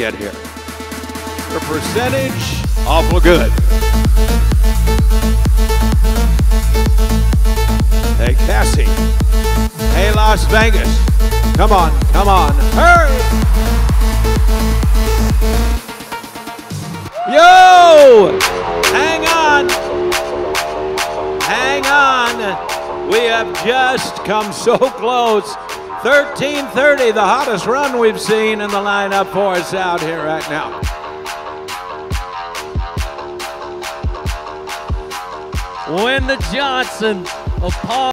get here. Her percentage, awful good. Hey, Kassie. Hey, Las Vegas. Come on, hurry! Yo! Hang on! Hang on! We have just come so close. 13:30, the hottest run we've seen in the lineup for us out here right now. Win the Johnson of Paul.